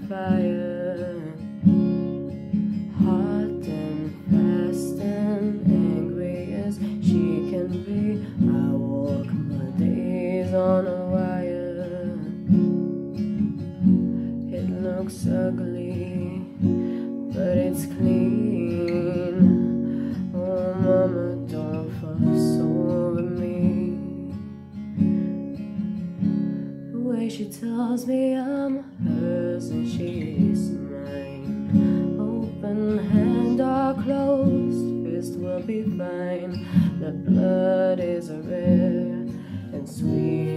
fire, hot and fast and angry as she can be. I walk my days on a wire. It looks ugly, but it's clean. Oh mama, don't fuss over me. The way she tells me I'm hers and she's mine. Open hand or closed fist will be fine. The blood is rare and sweet